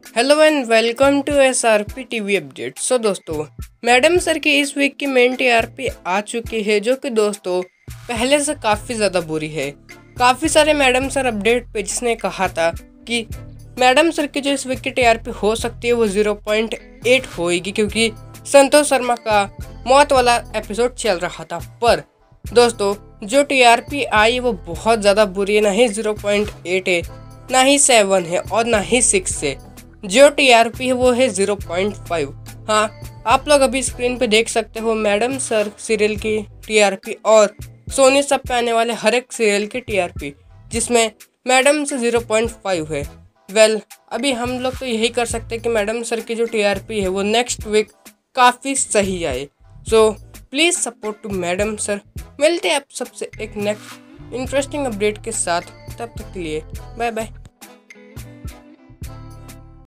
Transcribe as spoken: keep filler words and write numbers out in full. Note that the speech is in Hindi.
Hello and welcome to S R P TV update. So दोस्तों, मैडम सर की इस वीक की मेन टीआरपी आ चुकी है, जो कि दोस्तों पहले से काफ़ी ज़्यादा बुरी है। काफ़ी सारे मैडम सर अपडेट पेजेस ने कहा था कि मैडम सर की जो इस वीक की टीआरपी हो सकती है वो ज़ीरो पॉइंट एट होएगी, क्योंकि संतोष शर्मा का मौत वाला एपिसोड चल रहा था। पर दोस्तों जो टीआरपी आई वो बहुत ज़्यादा बुरी है। ना ही ज़ीरो पॉइंट एट है, ना ही सेवन है और ना ही सिक्स है। जो टीआरपी है वो है ज़ीरो पॉइंट फाइव। हाँ, आप लोग अभी स्क्रीन पे देख सकते हो मैडम सर सीरियल की टीआरपी और सोनी सब पे आने वाले हर एक सीरियल की टीआरपी, जिसमें मैडम से ज़ीरो पॉइंट फाइव है। वेल well, अभी हम लोग तो यही कर सकते हैं कि मैडम सर की जो टीआरपी है वो नेक्स्ट वीक काफ़ी सही आए। So please support to madam sir. मिलते हैं आप सबसे एक नेक्स्ट इंटरेस्टिंग अपडेट के साथ। तब तक के लिए बाय बाय।